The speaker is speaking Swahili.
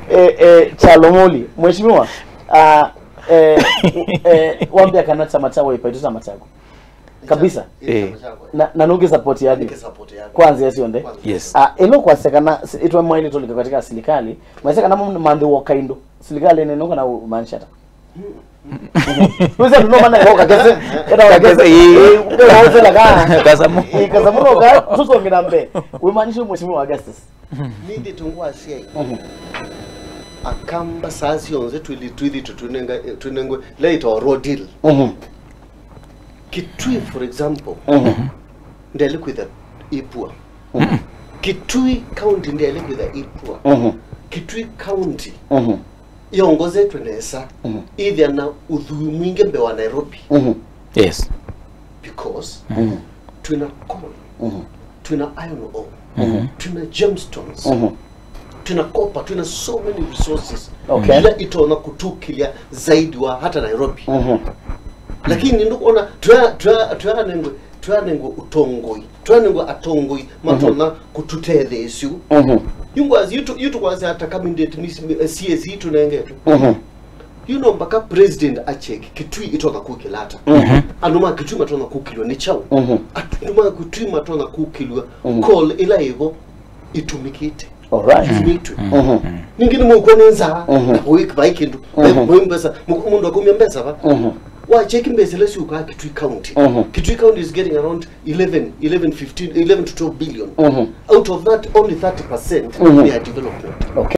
Chalomoli mheshimiwa wambia kana chama chako ipaito chama chako kabisa na nuki support yadi kwanza yonde yes eno kwa sekana itwa mwaili tolika katika serikali mwasekana mande wakaindo serikali neno kana manshata Wewe ndio maana ngoka kese era wakese wewe laga kasamuno ga tuso ngirambe wemanishe mheshimiwa Augustus nidi tungwa sia akamba sasi onze tunengwe later road deal Kitui for example ndele with the ipua Kitui county ndele with the ipua Kitui county yongoze tunesa either na udhui mwingi mbe wa Nairobi yes because tuna coal tuna iron ore tuna gemstones tuna copper tuna so many resources ila itaona kutukilia zaidi wa hata Nairobi lakini ndikuona twanengwe utongoi twanengwe atongoi matona kututhethe isu yungwazi yutu kwazi hata kama ndeti CS yitu nengetu you know mpaka president acheki Kitui itoka kukilata anuma Kitui matona kukilwa ni chao anuma Kitui matona kukilwa call ila hivyo itumikite alright ningine mukonenza week by kindu mbesa mundu akumyembesa ba wa cheki mbese lesu ka Kitui county Kitui county is getting around 11 to 12 billion out of that only 30% they are development